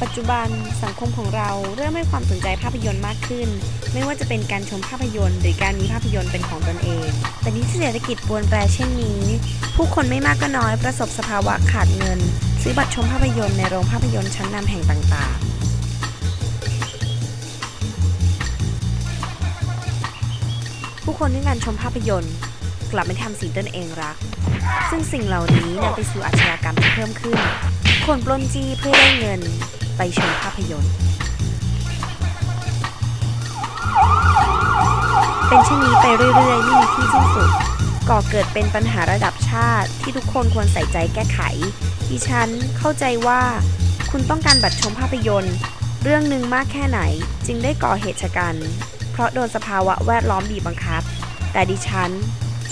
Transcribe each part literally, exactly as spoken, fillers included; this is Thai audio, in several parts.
ปัจจุบันสังคมของเราเริ่มให้ความสนใจภาพยนตร์มากขึ้นไม่ว่าจะเป็นการชมภาพยนตร์หรือการมีภาพยนตร์เป็นของตนเองแต่ที่เศรษฐกิจปรวนแปรเช่นนี้ผู้คนไม่มากก็น้อยประสบสภาวะขาดเงินซื้อบัตรชมภาพยนตร์ในโรงภาพยนตร์ชั้นนำแห่งต่างๆผู้คนที่การชมภาพยนตร์กลับไม่ทำสิ่งตนเองรักซึ่งสิ่งเหล่านี้นำไปสู่อาชญากรรมที่เพิ่มขึ้นคนปล้นจี้เพื่อได้เงินไปชมภาพยนตร์เป็นเช่นนี้ไปเรื่อยๆไม่มีที่สิ้นสุดก่อเกิดเป็นปัญหาระดับชาติที่ทุกคนควรใส่ใจแก้ไขดิฉันเข้าใจว่าคุณต้องการบัตรชมภาพยนตร์เรื่องหนึ่งมากแค่ไหนจึงได้ก่อเหตุชะกันเพราะโดนสภาวะแวดล้อมบีบบังคับแต่ดิฉัน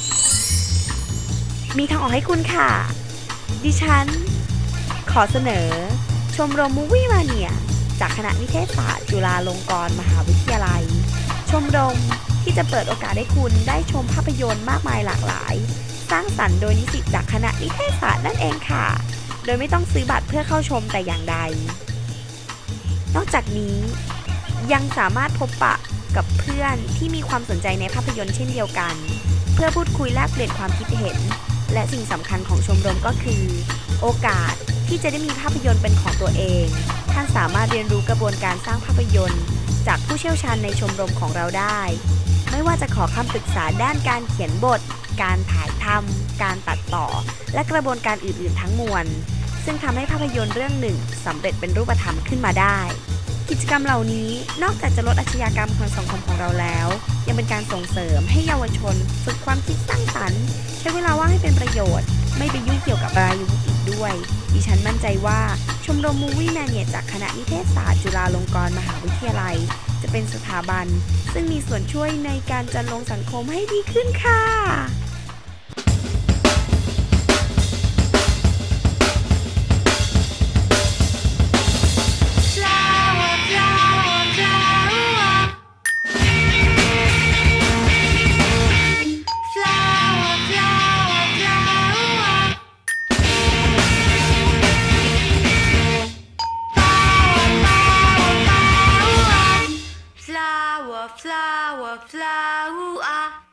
มีทางออกให้คุณค่ะดิฉันขอเสนอชมรมมูวี่มาเนียจากคณะนิเทศศาสตร์จุฬาลงกรณ์มหาวิทยาลัยชมรมที่จะเปิดโอกาสให้คุณได้ชมภาพยนตร์มากมายหลากหลายสร้างสรรค์โดยนิสิตจากคณะนิเทศศาสตร์นั่นเองค่ะโดยไม่ต้องซื้อบัตรเพื่อเข้าชมแต่อย่างใดนอกจากนี้ยังสามารถพบปะกับเพื่อนที่มีความสนใจในภาพยนตร์เช่นเดียวกันเพื่อพูดคุยแลกเปลี่ยนความคิดเห็นและสิ่งสำคัญของชมรมก็คือโอกาสที่จะได้มีภาพยนตร์เป็นของตัวเองท่านสามารถเรียนรู้กระบวนการสร้างภาพยนตร์จากผู้เชี่ยวชาญในชมรมของเราได้ไม่ว่าจะขอคำปรึกษาด้านการเขียนบทการถ่ายทำการตัดต่อและกระบวนการอื่นๆทั้งมวลซึ่งทำให้ภาพยนตร์เรื่องหนึ่งสำเร็จเป็นรูปธรรมขึ้นมาได้กิจกรรมเหล่านี้นอกจากจะลดอาชญากรรมของสังคมของเราแล้วยังเป็นการส่งเสริมให้เยาวชนฝึกความคิดสร้างสรรค์ใช้เวลาว่างให้เป็นประโยชน์ไม่ไปยุ่งเกี่ยวกับอบายมุขอีกด้วยดิฉันมั่นใจว่าชมรมมูวี่แมนเนียจากคณะนิเทศศาสตร์จุฬาลงกรณ์มหาวิทยาลัยจะเป็นสถาบันซึ่งมีส่วนช่วยในการจัดลงสังคมให้ดีขึ้นค่ะ Flower, flower, flower.